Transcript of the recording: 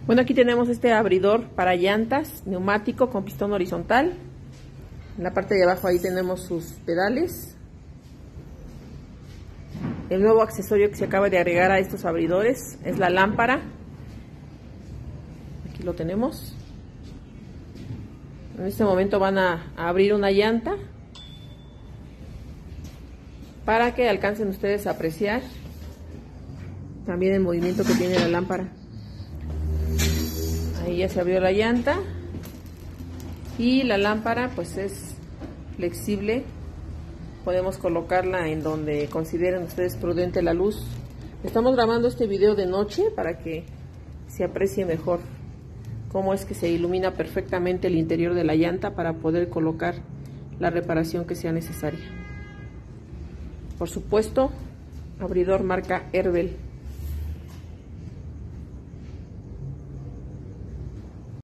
Bueno, aquí tenemos este abridor para llantas, neumático con pistón horizontal. En la parte de abajo ahí tenemos sus pedales. El nuevo accesorio que se acaba de agregar a estos abridores es la lámpara. Aquí lo tenemos. En este momento van a abrir una llanta para que alcancen ustedes a apreciar también el movimiento que tiene la lámpara. Ahí ya se abrió la llanta y la lámpara pues es flexible. Podemos colocarla en donde consideren ustedes prudente la luz. Estamos grabando este video de noche para que se aprecie mejor cómo es que se ilumina perfectamente el interior de la llanta para poder colocar la reparación que sea necesaria. Por supuesto, abridor marca Herbel.